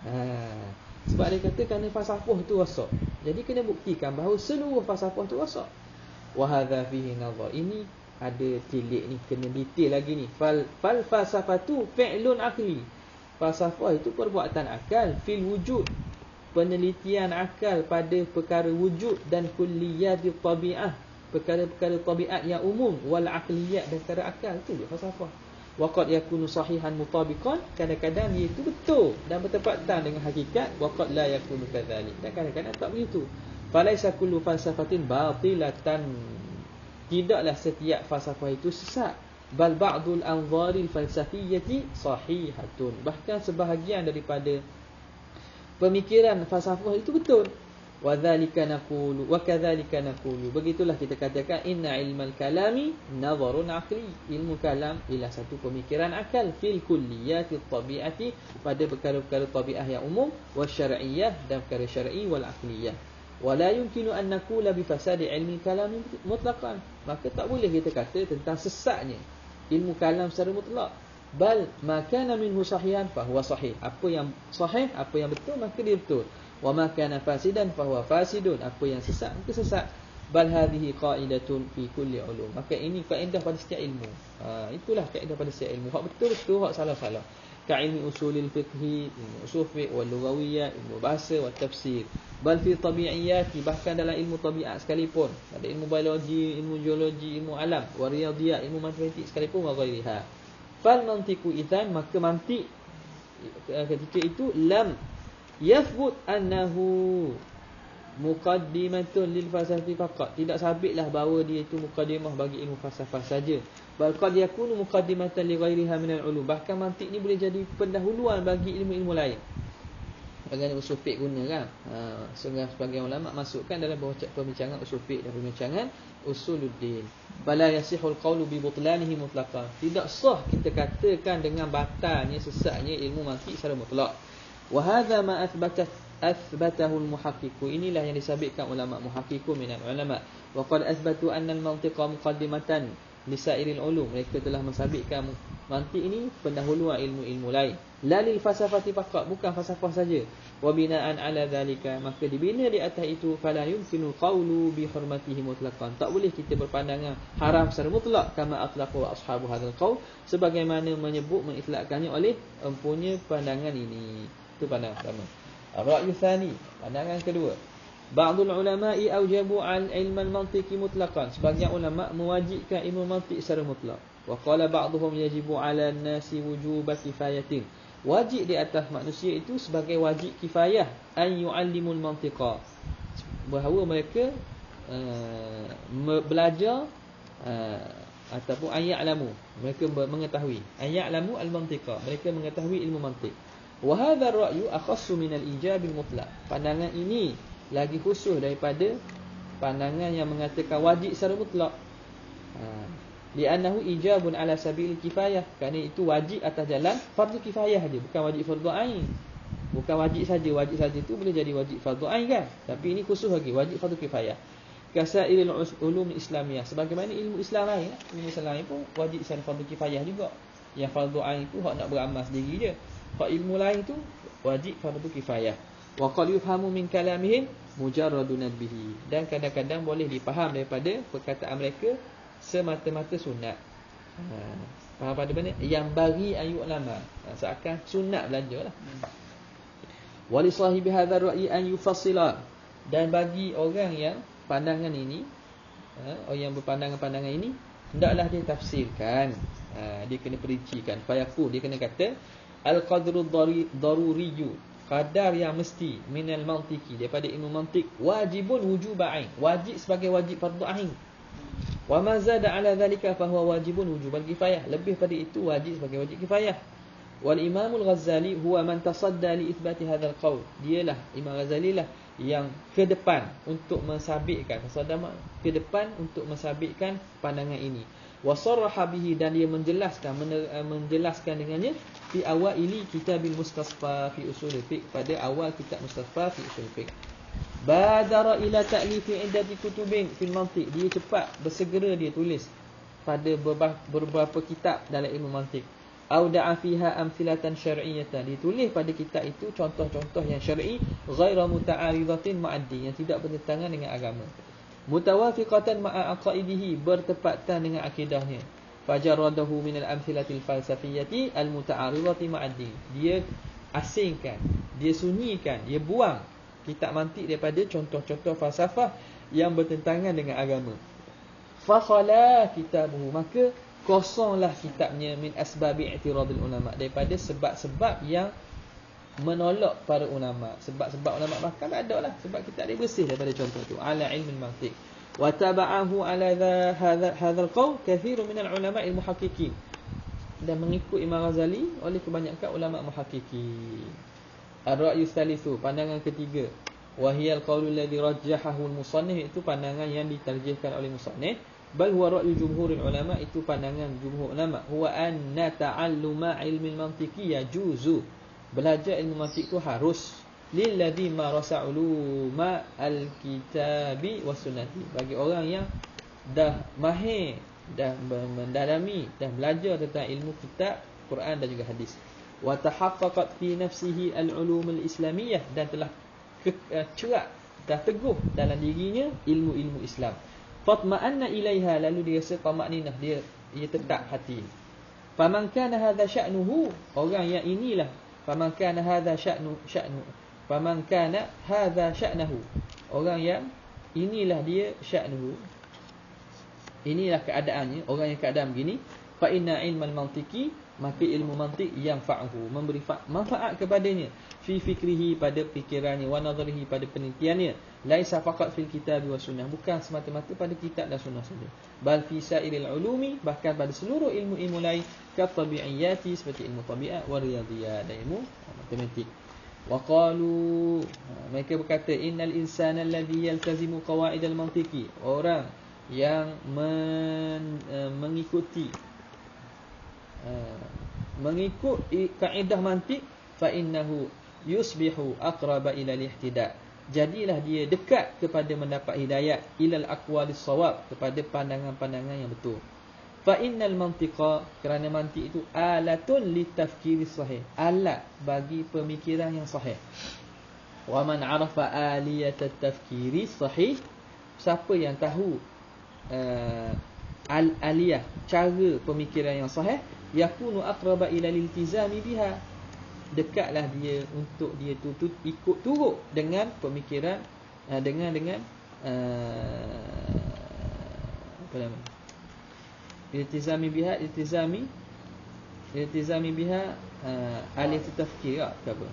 Sebab dia kata kerana falsafah tu rosak. Jadi kena buktikan bahawa seluruh falsafah tu rosak. Wa hadza fihi nazar. Ini ada tilik ni, kena detail lagi ni. Fal falsafatu fi'lun aqli. Falsafah itu perbuatan akal, fil wujud, penelitian akal pada perkara wujud, dan kulliyat tabi'ah, perkara-perkara tabiat yang umum, wal aqliyat, dan perkara akal. Itu dia falsafah. Waqad yakunu sahihan mutabiqan, kadang-kadang ia itu betul dan bertepatan dengan hakikat. Waqad la yakunu kadzalik, dan kadang-kadang tak begitu. Falaisa kullu falsafatin batilatan, tidaklah setiap falsafah itu sesat. Bal ba'dul anzaril falsafiyyati sahihatun, bahkan sebahagian daripada pemikiran falsafah itu betul. Wa dzalika naqulu wa kadzalika naqulu, begitulah kita katakan inna ilmal kalami nazarun aqli, ilmu kalam ialah satu pemikiran akal, fil kulliyati tabiati, pada perkara-perkara tabiah yang umum, wasyar'iyyah, dan perkara syar'i, wal aqliyah. Wala yumkinu an naqula bi fasadi ilmi kalami mutlaqan, maka tak boleh kita kata tentang sesatnya ilmu kalam secara mutlak. Bal ma kana minhu sahihan fa huwa sahih, apa yang sahih, apa yang betul, maka dia betul. Wa ma kana fasidan fa huwa fasidun, apa yang sesat maka sesat. Bal hadhihi qa'idatun fi kulli ulum, maka ini kaedah pada setiap ilmu. Itulah kaedah pada setiap ilmu. Hak betul betul, hak salah salah. Ka ilmi usulil fiqhi, ilmu usul fiqh, wal lughawiyyah, ilmu bahasa, wa tafsir. Bal fi tabi'iyyati, bahkan dalam ilmu tabiat sekalipun, ada ilmu biologi, ilmu geologi, ilmu alam, wa riyadhiyat, ilmu matematik sekalipun, wa ghairiha. Fal mantiqu idzan, maka mantik ketika itu lam yathbut annahu muqaddimatun lil falsafati faqat, tidak sabitlah bahawa dia itu muqaddimah bagi ilmu falsafah saja. Bal qad yakunu muqaddimatan li ghairiha min al-ulum, bahkan mantik ni boleh jadi pendahuluan bagi ilmu-ilmu lain. Bagaimana usul fiqh guna kan? Sebagian ulama masukkan dalam perbincangan usul fiqh dan perbincangan usuluddin. Bala yasihul qawlu bi butlanihi mutlaqan, tidak sah kita katakan dengan batalnya, sesatnya ilmu mantik secara mutlak. Wa hadza ma athbatahu al-muhaqqiqu, inilah yang disabitkan ulama muhaqqiqun minal ulama. Wa qad athbatu anna al-mantiqa muqaddimatan li sa'iril ulum, mereka telah mensabitkan mantik ini pendahuluan ilmu-ilmu lain. La lil falsafati faqat, bukan falsafah saja. Wa bina'an ala dhalika, maka dibina di atas itu, fala yumkinu qawlu bi hurmatihi mutlaqan, tak boleh kita berpandangan haram secara mutlak, kama atlaqu ashabu hadzal qaul, sebagaimana menyebut mengitlaqkannya oleh empunya pandangan ini. Itu pandangan pertama. Ar-ra'yu tsani, pandangan kedua. Ba'dul ulama'i aujabu al ilm al-mantiqi mutlaqan, sebagian ulama mewajibkan ilmu mantik secara mutlak. Wa qala ba'dhum yajibu 'ala an-nasi wujuba kifayatin, wajib di atas manusia itu sebagai wajib kifayah, an yu'allimul mantiqa, bahawa mereka belajar ataupun an ya'lamu, mereka mengetahui, an ya'lamu al-mantiqa, mereka mengetahui ilmu mantik. Wa hadha ar-ra'yu akhassu min al-ijab al-mutlaq, pandangan ini lagi khusus daripada pandangan yang mengatakan wajib secara mutlak. li'annahu ijabun ala sabilil kifayah, kerana itu wajib atas jalan fardu kifayah dia, bukan wajib fardu ain. Bukan wajib saja itu boleh jadi wajib fardu ain kan, tapi ini khusus lagi wajib fardu kifayah. Kasairil ulum islamiyah, sebagaimana ilmu Islam lain, ilmu Islam lain pun wajib secara fardu kifayah juga. Yang fardu ain itu hak nak beramal sendiri je. Hak ilmu lain tu wajib fardu kifayah. Wa qad yufhamu min kalamihim mujarradun bihi, dan kadang-kadang boleh dipaham daripada perkataan mereka semata-mata sunat. Faham pada mana? Yang bagi ayat ulama, seakan sunat belajarlah. Wa li sahibi hadzal ra'yi an yufassila, dan bagi orang yang pandangan ini, orang yang berpandangan-pandangan ini, hendaklah dia tafsirkan. Dia kena perincikan. Fayaqul, dia kena kata al-qadru daruriyyu, qadar yang mesti, minal mantiki, daripada ilmu mantik, wajibun wujuba ain, wajib sebagai wajib fardu ain. Wa ma zada ala dhalika fa huwa wajibun wujubal kifayah, lebih pada itu wajib sebagai wajib kifayah. Wal Imamul Ghazali huwa man tasadda li itsbati hadzal qaul, dialah Imam Ghazali lah yang ke depan untuk mensabitkan, ke depan untuk mensabitkan pandangan ini. Wa sarraha bihi, dan dia menjelaskan dengannya fi awaili kitabil Mustasfa fi usul fiqh, pada awal kitab Mustasfa fi usul fiqh. Badara ila ta'lifi iddati kutubin fil mantiq, dia cepat bersegera dia tulis pada beberapa kitab dalam ilmu mantiq. Auda'a fiha amthilatan syar'iyyatan, ditulis pada kitab itu contoh-contoh yang syar'i, ghaira muta'aridatin ma'addi, yang tidak bertentangan dengan agama, mutawafiqatan ma'a aqaidihi, bertepatan dengan akidahnya. Fajaradahu min al-amthilatil falsafiyyati al-muta'aridati ma'addi, dia asingkan, dia sunyikan, dia buang kitab mantik daripada contoh-contoh falsafah yang bertentangan dengan agama. Fakhala kitabuhu, maka kosonglah kitabnya, min asbabi i'tiradil ulama, daripada sebab-sebab yang menolak para ulama. Sebab-sebab ulama bahkan tak ada lah, sebab kitab dia bersih daripada contoh tu, ala ilmin mantik. Wa taba'ahu ala hadzal qaul kathirun minal ulama al-muhaqqiqin, dan mengikut Imam Ghazali oleh kebanyakan ulama muhaqqiqin. Ar-ra'yu tsalitsu, pandangan ketiga, wa hiyal qaulul ladzi rajjahahu al-musannif, itu pandangan yang ditarjihkan oleh musannif. Bal huwa ra'yu jumhurul ulama, itu pandangan jumhur ulama. Huwa anna ta'alluma ilmi al-mantiqi yajuzu, belajar ilmu mantiq itu harus, lil ladzi marasa uluma al-kitabi was sunnati, bagi orang yang dah mahir, dah mendalami, dah belajar tentang ilmu kitab, Quran dan juga hadis. Wa tahaqqaqat fi nafsihi al-ulum al-islamiyah, dan telah cerak, dah teguh dalam dirinya ilmu-ilmu Islam. Fatma'anna ilaiha, lalu dia rasa tamakninah, dia tetap hati. Faman kana hadha sya'nuhu, orang yang inilah, faman kana hadha sya'nahu, orang yang inilah dia sya'nuhu, inilah keadaannya, orang yang keadaan begini. Fa inna ilmal mantiqi, maka ilmu mantiq yang fa'ahu, memberi manfaat kepadanya, fi fikrihi, pada fikirannya, wa nadharihi, pada penelitiannya, laisa faqat fil kitab wa sunnah, bukan semata-mata pada kitab dan sunnah saja, bal fi sairil ulumi, bahkan pada seluruh ilmu-ilmu lain, ka tabi'iyati, seperti ilmu tabiat, wa riyadhiyat, dan ilmu matematik. Wa qalu, mereka berkata, innal insana alladhi yaltazimu qawaidal mantiqi, orang yang mengikut kaedah mantik, fa innahu yusbihu aqraba ila al-ihtida, jadilah dia dekat kepada mendapat hidayat, ilal aqwalis shawab, kepada pandangan-pandangan yang betul. Fa innal mantiqa, kerana mantik itu alatun litafkiris sahih, alat bagi pemikiran yang sahih. Wa man arafa aliyatat tafkiri sahih, siapa yang tahu al-aliyah, cara pemikiran yang sahih, yakunu aqraba ila iltizami biha, dekatlah dia untuk dia ikut turut dengan pemikiran, dengan apa nama, iltizami biha, iltizami biha aliyat tafkir ke apa,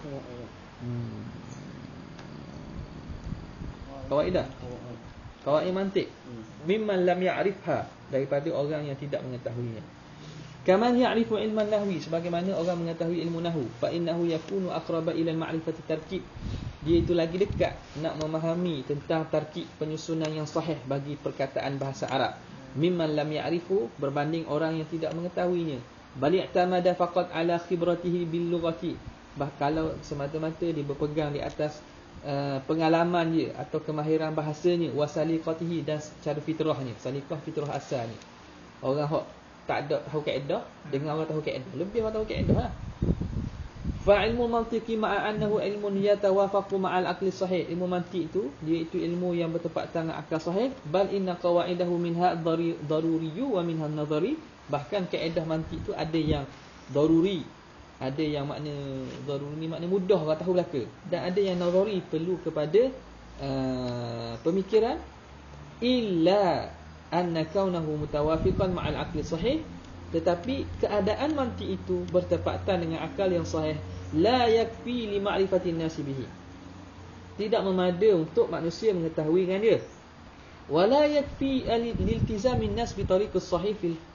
kawaidah, kawaid mantik, mimman lam ya'rifha, daripada orang yang tidak mengetahuinya. Kaman ya'rifu ilman nahwi, sebagaimana orang mengetahui ilmu nahwu, fa innahu yakunu aqraba ila al-ma'rifati tarkib, dia itu lagi dekat nak memahami tentang tarkib, penyusunan yang sahih bagi perkataan bahasa Arab. mimman lam ya'rifu, berbanding orang yang tidak mengetahuinya. Bal i'tamada faqat ala khibratihi bil lughati, kalau semata-mata dia berpegang di atas pengalaman dia atau kemahiran bahasanya, wasaliqatihi, dan cara fitrahnya. Saliqah fitrah asalnya. Orang hok tak ada tahu kaedah dengan orang tahu kaedah, lebih orang tahu kaedah lah. Fa ilmu mantiqi ma'a annahu ilmun yatawafaqu ma'al aqli sahih. Ilmu mantiq itu dia itu ilmu yang bertepatan dengan akal sahih. Bal inna qawaidahu minha daruriyyu wa minha nadhari. Bahkan kaedah mantiq itu ada yang daruri, ada yang makna daruri ni makna mudah orang tahu belaka, dan ada yang nadhari, perlu kepada pemikiran. Illa anna kaunahu mutawafiqan ma'al aqli sahih, tetapi keadaan mantiq itu bertepatan dengan akal yang sahih, la yakfi li ma'rifatin nasi bihi, tidak memada untuk manusia mengetahui dengan dia. Wala yakfi liltizamin nas bi tariqis sahih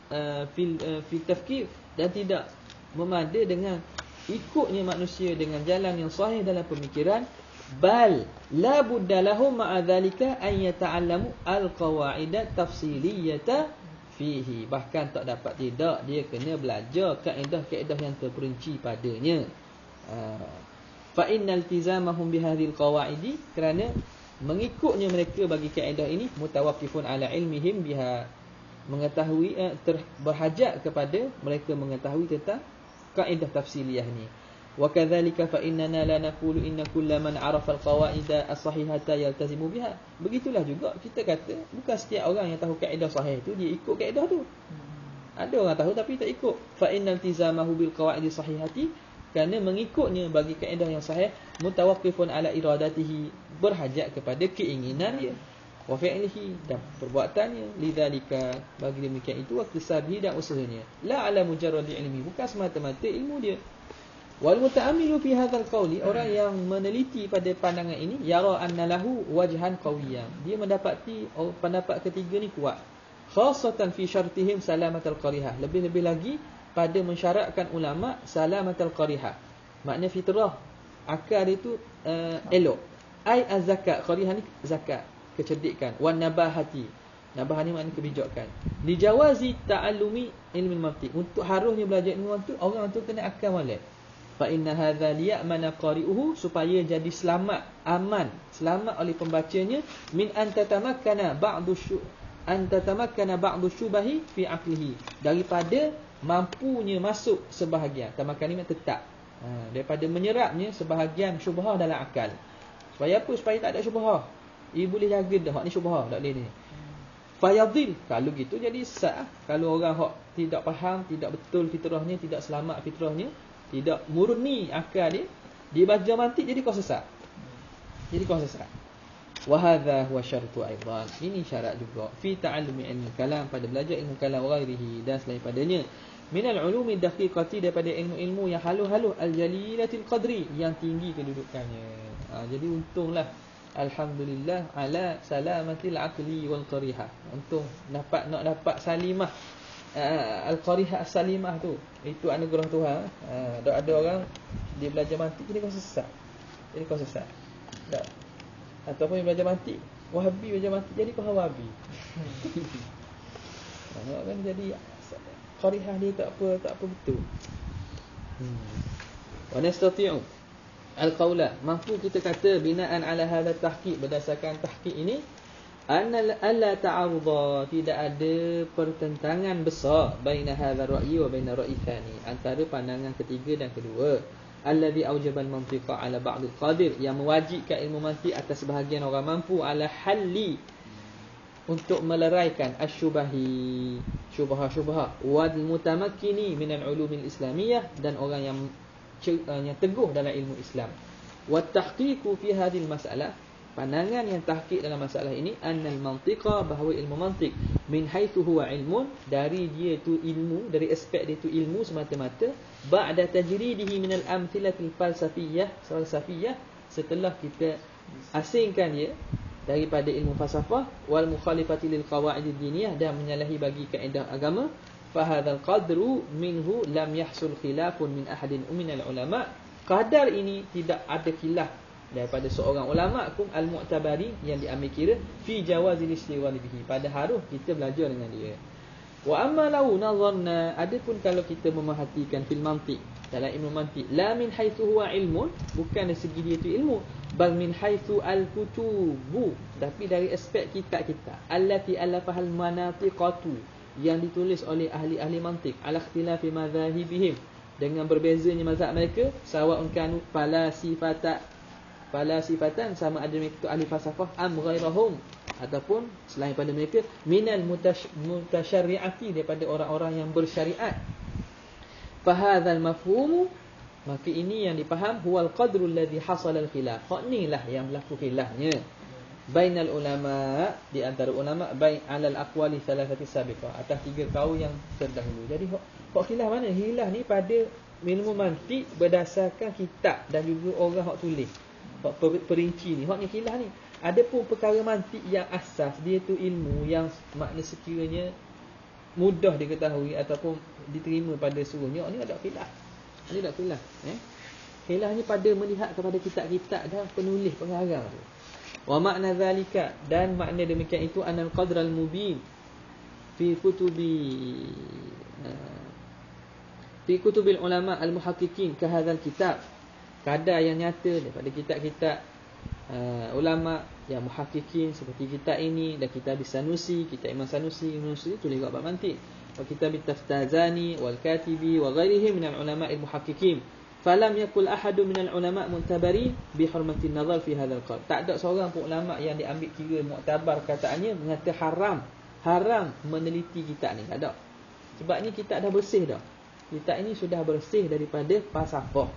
fil tafkir, dan tidak memada dengan ikutnya manusia dengan jalan yang sahih dalam pemikiran. Bal la budda lahum ma'a dhalika an yata'allamu al-qawaidat tafsiliyata fihi, bahkan tak dapat tidak dia kena belajar kaedah-kaedah yang terperinci padanya. Fa innal iltizamahum bihadhil qawaidi, kerana mengikutnya mereka bagi kaedah ini, mutawaqqifun ala ilmihim biha, mengetahui berhajat kepada mereka mengetahui tentang kaedah tafsiliyah ni. Wa kadzalika fa innana la naqulu inna kullaman arafa al-qawaida as-sahihata yaltazimu biha. Begitulah juga kita kata bukan setiap orang yang tahu kaedah sahih tu dia ikut kaedah tu. Ada orang tahu tapi tak ikut. Fa innal iltizamahu bil qawaidi sahihati, kerana mengikutnya bagi kaedah yang sahih, mutawaqqifun ala iradatihi, berhajat kepada keinginan dia, wa fi'lihi, dan perbuatannya. Lidzalika, bagi demikian itu, waktu sabihi, dan usahanya, la ala mujarrad ilmi, bukan semata-mata ilmu dia. Wal muta'ammilu fi hadzal qawli, orang yang meneliti pada pandangan ini, yara anna lahu wajhan qawiyan, dia mendapati pendapat ketiga ni kuat. Khassatan fi syartihim salamatal qarihah, lebih-lebih lagi pada mensyaratkan ulama salamatal qarihah, makna fitrah akal itu elok. Ai az-zakat, qarihah ni zakat, kecerdikan. Wan nabahati, nabah ni makna kebijakan. Li jawazi ta'allumi ilmi mantiq, untuk harusnya belajar ilmu mantiq orang tu kena akal molek. Fa inna hadza liya'mana qari'uhu, supaya jadi selamat, aman, selamat oleh pembacanya, min antatamakkana ba'du syubahi fi aqlihi, daripada mampunya masuk sebahagian, tamakan ni tetap, daripada menyerapnya sebahagian syubhah dalam akal. Supaya apa? Supaya tak ada syubhah. Boleh jaga dah hak ni syubhah, tak boleh ni. Fayadhil, kalau gitu jadi sah. Kalau orang hak tidak faham, tidak betul fitrahnya, tidak selamat fitrahnya, tidak murni akal dia, dia baca mantik jadi kau sesat. Jadi kau sesat. Wa hadha huwa syartu aidan, ini syarat juga fi ta'allumi ilmu kalam, pada belajar ilmu kalam wa ghairihi, dan selain padanya, minal ulumi daqiqati, daripada ilmu-ilmu yang halus-halus, al-jalilatil qadri, yang tinggi kedudukannya. Jadi untunglah, alhamdulillah ala salamatil aqli wal qarihah, untung nak dapat salimah, al-qarihah as-salimah tu, itu anugerah Tuhan. Ada orang dia belajar mantik jadi kau sesat, tak. Ataupun yang belajar mantik, Wahabi belajar mantik jadi kau Wahabi. Kan jadi qarihah dia tak apa betul. Wa nastati'u al-qawla, mampu kita kata binaan ala hadha tahqiq, berdasarkan tahqiq ini, alla ta'arudha, tidak ada pertentangan besar baina hadha ra'yi wa baina ra'yi thani, antara pandangan ketiga dan kedua. Alladhi aujabal mantiqa ala ba'd al-qadir, yang mewajibkan ilmu mantiq atas sebahagian orang mampu, ala halli, untuk meleraikan asyubahi, syubha-syubha, wal mutamakkini min al-ulum al-islamiyah, dan orang yang teguh dalam ilmu Islam. Wa tahqiqu fi hadhihi al-mas'alah, pandangan yang tahqiq dalam masalah ini, annal mantiqa, bahawa ilmu mantiq, min haitsu huwa ilmun, dari dia tu ilmu, dari aspek dia tu ilmu semata-mata, ba'da tajridihi min al-amthilatil falsafiyyah, setelah kita asingkan dia daripada ilmu falsafah, wal mukhalifati lil qawaidid diniyah, dan menyalahi bagi kaedah agama. Fa hadzal qadru minhu lam yahsul khilafun min ahadin min al ulama, qadar ini tidak ada khilaf daripada seorang ulama kum al-mu'tabari yang diambil kira fi jawazil istighfar bihi, pada harus kita belajar dengan dia. Wa amma law nazarna, adapun kalau kita memerhatikan fil mantiq, dalam ilmu mantiq, la min haitsu huwa ilmun, bukan dari segi dia itu ilmu, bal min haitsu al-kutubu, tapi dari aspek kitab-kitab allati alafahal manatiqatu, yang ditulis oleh ahli-ahli mantiq, ala ikhtilafi madzahibihim, dengan berbezanya mazhab mereka, sawa'un kanu falasifatan, sama ada mereka itu ahli falsafah, am ghairahum, ataupun selain pada mereka, minal mutasyarri'ati, daripada orang-orang yang bersyariat. Fahadzal mafhumu, maka ini yang dipaham, huwal qadru alladhi hasala al-khilaf, inilah yang berlaku khilafnya bainal ulama, di antara ulama, bain alal aqwali thalathati sabiqah, atas 3 kaul yang terdahulu. Jadi hak khilaf mana? Khilaf ni pada ilmu mantiq berdasarkan kitab dan juga orang hak tulis, hak perinci ni, hak ni khilaf ni. Adapun perkara mantiq yang asas, dia tu ilmu yang makna sekiranya mudah diketahui ataupun diterima pada suruhnya, ni ada khilaf. Ni tak khilaf, khilaf ni pada melihat kepada kitab-kitab dan penulis pengarang tu. Wa makna zalika, dan makna demikian itu, anal qadral mubin fi kutubil ulama al-muhaqqiqin ka hadzal kitab, kadar yang nyata daripada kitab-kitab ulama yang muhaqqiqin seperti kitab ini dan kitab Sanusi, kitab Imam Sanusi tulis kat bab mantiq, wa kitab Taftazani wal Katibi wa ghairihim min al-ulama al-muhaqqiqin. Falam yakul ahadun minal ulama mu'tabari bi hurmatin nazar fi hadzal qaul. Tak ada seorang pun ulama yang diambil kira muktabar kataannya mengata haram meneliti kitab ni. Tak ada. Sebab ni kitab dah bersih dah. Kitab ini sudah bersih daripada falsafah.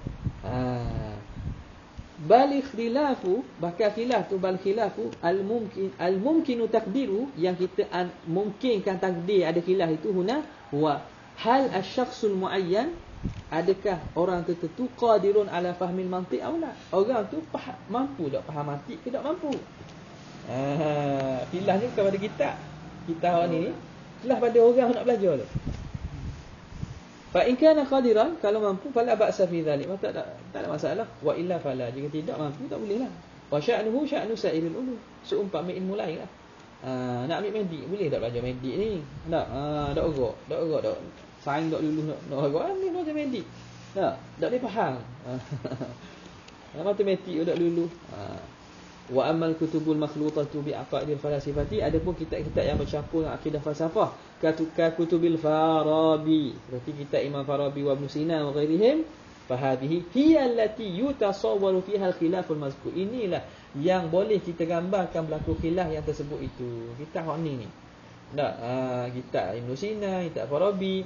Bal ikhtilafu, bahkan khilaf tu, bal khilafu al-mumkinu takdiru, yang kita mungkinkan takdir ada khilaf itu, huna huwa hal asy-syakhsul muayyan, adakah orang tertentu qadirun ala fahmil mantiq atau la, orang tu mampu tak faham mantiq ke tak mampu. Khilafnya bukan pada kita ni, khilaf pada orang nak belajar tu. Fa in kana qadiran, kalau mampu, fala ba'sa fi dhalik, maka tak ada masalah. Wa illa fala, jika tidak mampu tak bolehlah. Wa sya'nuhu sya'nu sa'iril ulum, seumpama ilmu lain lah. Nak ambil medik, boleh tak belajar medik ni? Tak, tak ogok. Saing tak luluh nak agak ni macam medik. Tak boleh faham. Matematik tak luluh. Wa amal kutubul makhlutatu bi aqaidil falasifati, adapun kitab-kitab yang bercampur dengan akidah falsafah, kutubil Farabi, seperti kitab Imam Farabi wa Ibn Sina wa ghairihim, fa hadhihi hiya allati yutasawwaru fiha al-khilaful mazkur. Inilah yang boleh kita gambarkan berlaku khilaf yang tersebut itu. Kitab hak ni. Tak, kitab Ibn Sina, kitab Farabi.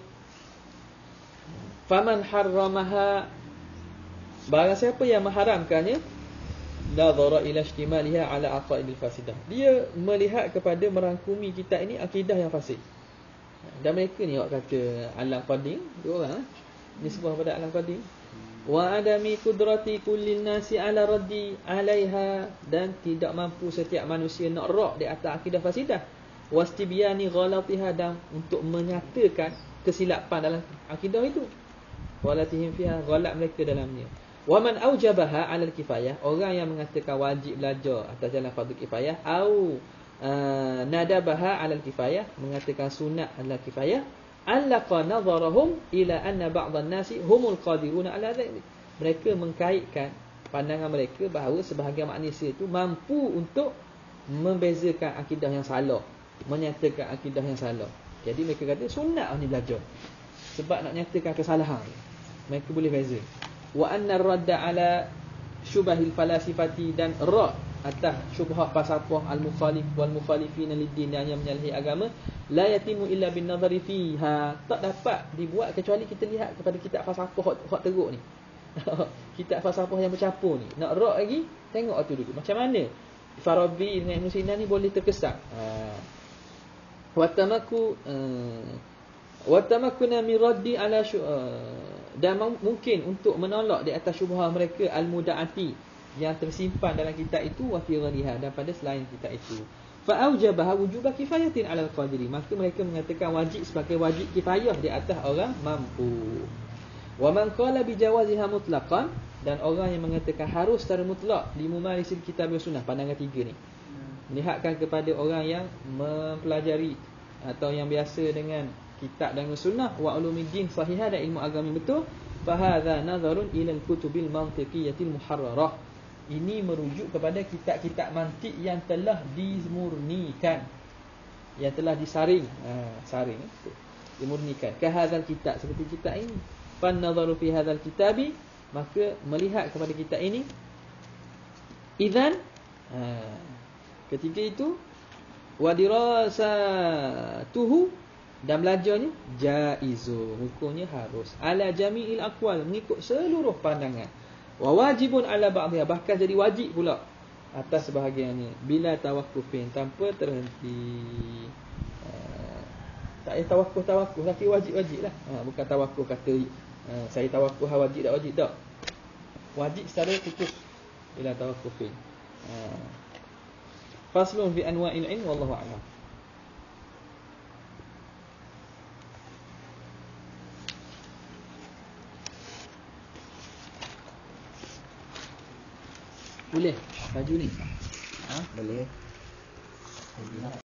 Faman harramaha, barang siapa yang mengharamkannya, nadhara ila ihtimaliha ala aqaidil fasidah, dia melihat kepada merangkumi kitab ini akidah yang fasid. Dan mereka ni awak kata alam qadim, dua orang nisbah pada alam qadim. Wa adami qudrati kullin nasi ala raddi alaiha, dan tidak mampu setiap manusia nak rak di atas akidah fasidah. Wastibyani ghalatiha, dan untuk menyatakan kesilapan dalam akidah itu. Walatihim fiha, ghalat mereka dalamnya. Wa man aujabaha 'ala al-kifayah, orang yang mengatakan wajib belajar atas jalan fardu kifayah, au nadabaha 'ala al-kifayah, mengatakan sunat 'ala kifayah, allaqa nazarahum ila anna ba'dhan nasi humul qadiruna 'ala dhalik. Mereka mengkaitkan pandangan mereka bahawa sebahagian manusia itu mampu untuk membezakan akidah yang salah, menyatakan akidah yang salah. Jadi mereka kata sunat ni belajar sebab nak nyatakan kesalahan. Mereka boleh beza. Wa anna ar-radda 'ala syubahil falasifati, dan rad atas syubhat falsafah al-mukhalif wal mukhalifin lid-din, yang menyalahi agama, la yatimu illa bin nazari fiha, tak dapat dibuat kecuali kita lihat kepada kitab falsafah hak teruk ni. Kitab falsafah yang bercampur ni. Nak rad lagi, tengok tu dulu macam mana Farabi dengan Ibn Sina ni boleh terkesan. Wa tamakkuna min raddi ala dan mungkin untuk menolak di atas syubhah mereka al-muda'ati, yang tersimpan dalam kitab itu, wa fi ghaliha, dan pada selain kitab itu. Fa aujabaha wujuba kifayatin 'ala al-qadiri, maka mereka mengatakan wajib sebagai wajib kifayah di atas orang mampu. Wa man qala bi jawaziha mutlaqan, dan orang yang mengatakan harus secara mutlak di mumarisil kitab wa sunnah, pandangan tiga ni. Melihatkan kepada orang yang mempelajari atau yang biasa dengan kitab dan sunnah wa ulumiddin sahihah dan ilmu agama betul, fa hadza nazarun ila al-kutubil mantiqiyatil muharrarah. Ini merujuk kepada kitab-kitab mantik yang telah dimurnikan, yang telah disaring, saring dimurnikan. Ka hadzal kitab, seperti kitab ini. Fan nazaru fi hadzal kitabi, maka melihat kepada kitab ini, idzan, ketika itu, wa dirasatuhu, dan belajarnya jaizu, hukumnya harus, ala jami'il aqwal, mengikut seluruh pandangan, wa wajibun ala ba'dihha, bahkan jadi wajib pula atas sebahagiannya, bila tawakkufin, tanpa terhenti. Tak payah tawakkuf, tapi wajib-wajib lah. Bukan tawakkuf kata saya tawakkuf wajib tak wajib, tak. Wajib secara khusus bila tawakkufin. Faslun fi anwa'il ilm, wallahu a'lam. Boleh baju ni? Boleh.